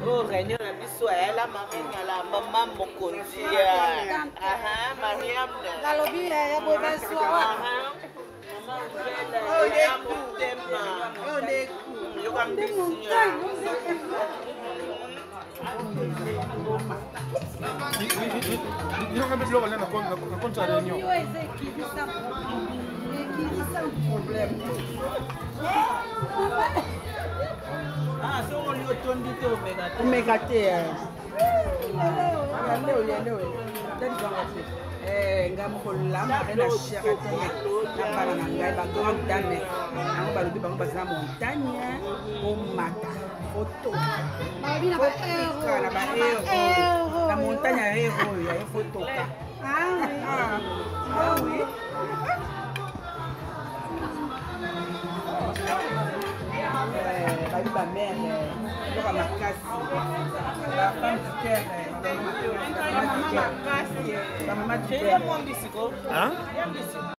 Oh, réunion la biso la marine la maman mokonzi. Aha, Mariam. La lobby ya bonne soirée. Maman belle. Oh, des coups. Yo comme des Ils ont un peu de l'eau dans compte sa réunion. Ah, so on lui tourne du tout, Omega T. Ngamukolama na chère na bana na ngai ba grande dame nango balobi bango baza na montagne omata foto na baero na montagne ya ero oyo ya fotoka oui babi bamere loka makasi bafemme du cœur bamama du cœur Hein?